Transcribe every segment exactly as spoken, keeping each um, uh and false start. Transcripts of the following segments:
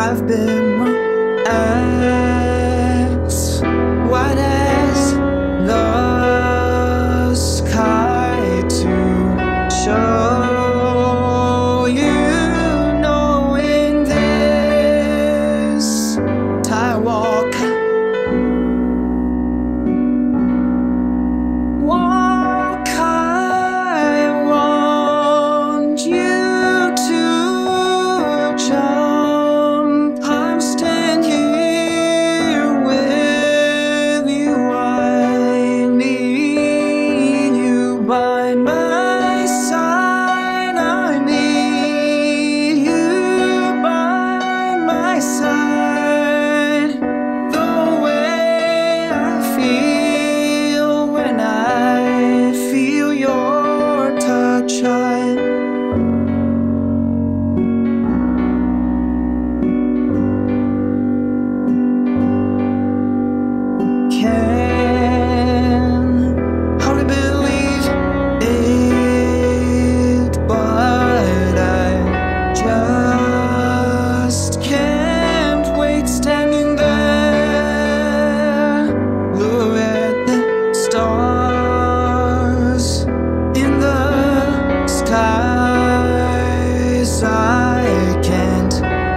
I've been wrong as white as the sky to show you know in this Thien walk walk I want you to jump. I'm stand here with you. I need you by my side. I need you by my side. The way I feel when I feel your touch, I can hardly believe it, but I just can't wait standing there. Look at the stars in the skies. I can't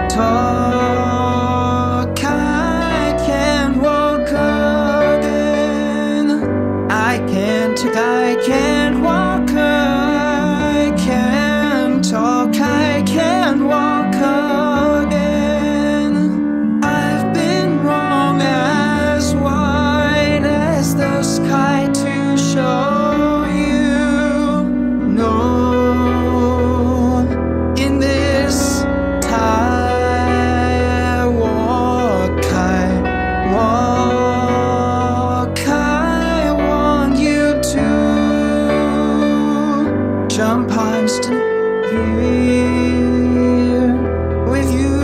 talk, I can't walk again. I can't talk, I can't walk, I can't talk, I can't walk again. I've been wrong as white as the sky to show you know in this Thien walk I walk I want you to jump. I'm still here with you.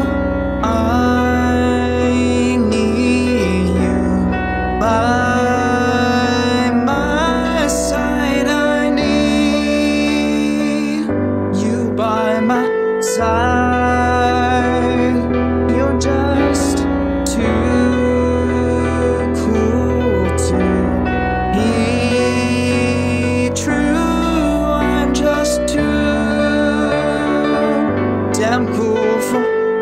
I need you by my side. I need you by my side. You're just too cool to be true. I'm just too damn cool for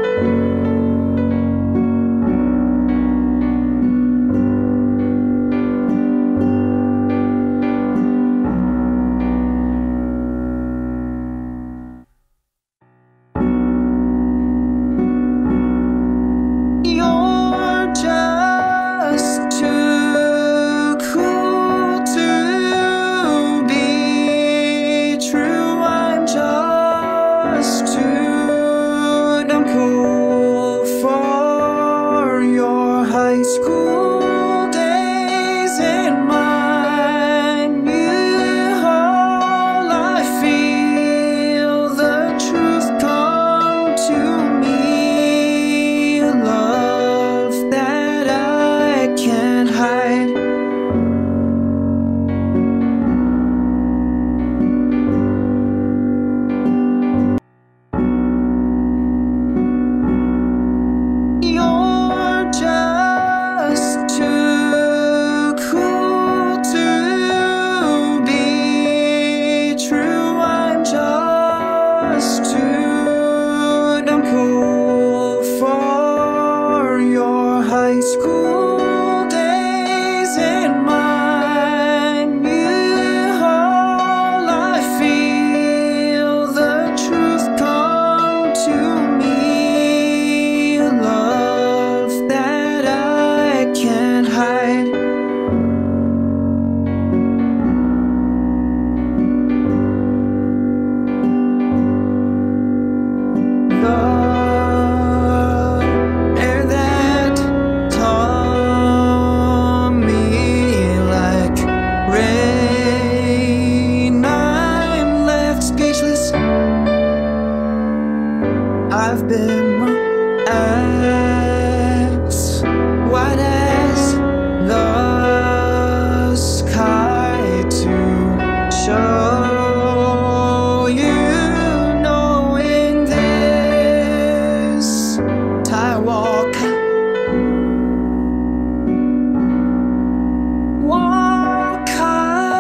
You're just too cool to be true. I'm just too damn cool for your high school days in mine. You all I feel the truth come to me. Love that I can't hide. You're just too cool to be true. I'm just too damn cool for your high school days in mine. You all I feel the truth come to me. Love that I can't hide. The air that taught me like rain, I'm left speechless. I've been wrong as white